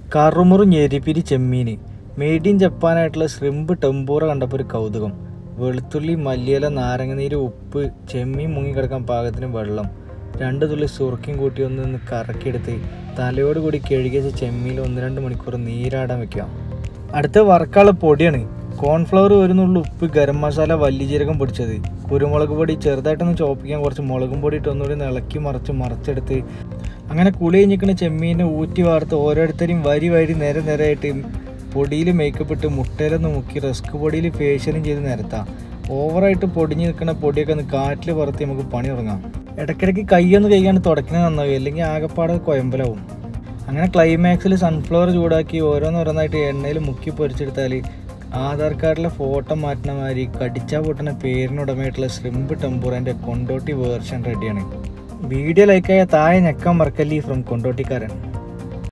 കറുമുറു ഞെരിപ്പിരി Chemmeen made in ജപ്പാനായിട്ടുള്ള ശ്രിമ്പ് ടെമ്പൂറ കണ്ടപ്പോൾ ഒരു കൗതുകം. വെളുത്തുള്ളി, മല്ലിയില, നാരങ്ങനീര്, ഉപ്പ്, ചെമ്മീൻ മുങ്ങിക്കിടക്കാൻ പാകത്തിന് വെള്ളം, 2 തുള്ളി സുർക്കയും കൂട്ടി ഒന്ന് കറക്കിയെടുത്ത് തലയോട് കൂടി കഴുകിയ ചെമ്മീൻ 1-2 മണിക്കൂർ നീരാടാൻ വെക്കുക. അടുത്ത വറക്കാനുള്ള പൊടിയാണ്. കോൺഫ്ലവർ, 1 നുള്ളി ഉപ്പ്, ഗരം മസാല, വലിയ പൊടിച്ചത്, കുരുമുളക് പൊടി, ചെറുതായിട്ടൊന്ന് ചോപ്പിക്കാൻ കുറച്ച് മുളകും പൊടി ഇട്ട് ഒന്നുകൂടി ഇളക്കി മറിച്ചെടുത്ത് അങ്ങനെ കുളി കഴിഞ്ഞിരിക്കുന്ന ചെമ്മീനെ ഊറ്റി വാർത്ത് ഓരോരുത്തരെയും വരി നേരെയായിട്ട് പൊടിയിൽ മേക്കപ്പ് ഇട്ട് മുട്ടയിലൊന്ന് മുക്കി റസ്ക് പൊടിയിൽ ഫേഷ്യലും ചെയ്ത് നിരത്താം. ഓവറായിട്ട് പൊടിഞ്ഞ് നിൽക്കുന്ന പൊടിയൊക്കെ ഒന്ന് കാറ്റിൽ പറത്തി നമുക്ക് പണി തുടങ്ങാം. ഇടയ്ക്കിടയ്ക്ക് കൈയൊന്ന് കഴിക്കാണ്ട് തുടക്കുന്നത് നന്നാവും, അല്ലെങ്കിൽ ആകെപ്പാടെ കൊയമ്പലാവും. അങ്ങനെ ക്ലൈമാക്സിൽ സൺഫ്ലവർ ചൂടാക്കി ഓരോന്നായിട്ട് എണ്ണയിൽ മുക്കി പൊരിച്ചെടുത്താൽ ആധാർ കാർഡിലെ ഫോട്ടോ മാറ്റുന്ന മാതിരി കടിച്ചാൽ പൊട്ടുന്ന പേരിനുടമയായിട്ടുള്ള ശ്രിമ്പ് ടെമ്പൂറേൻ്റെ കൊണ്ടോട്ടി വേർഷൻ റെഡിയാണ്. വീഡിയോ ലൈക്കായ താഴെ ഞെക്കാൻ മറക്കല്ലേ ഫ്രം കൊണ്ടോട്ടിക്കാരൻ.